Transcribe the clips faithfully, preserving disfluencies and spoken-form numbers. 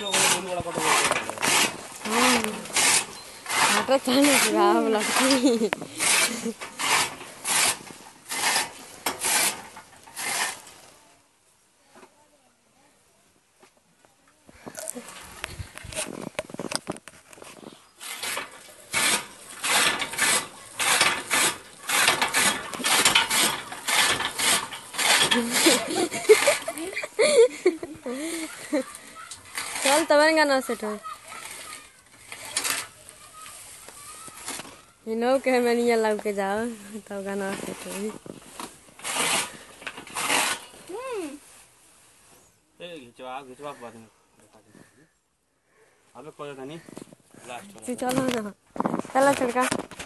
हाथ चालू गाव लगती चल तब गाना सेट हो इनो के मैंने लग के जाओ तब गाना सेट हो ए घिचवा घिचवा बाद में अबे कोई नहीं लास्ट वाला चलो ना चलो छड़का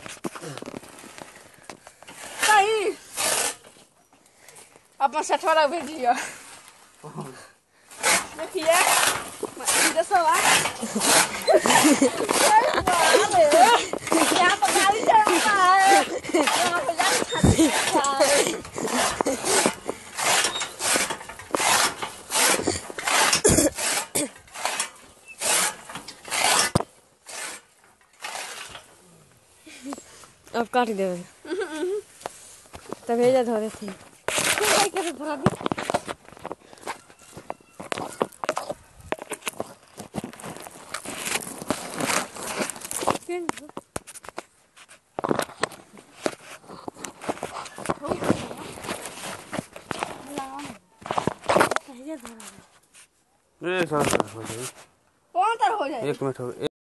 सही अपना सेट वाला भेजियो देखिए जैसा वा यहाँ पर गाड़ी चलता है यहाँ पर गाड़ी चलता है अब काट दे तब भेजा धोरे थे ए सर हो जाए कौन तर हो जाए एक मिनट हो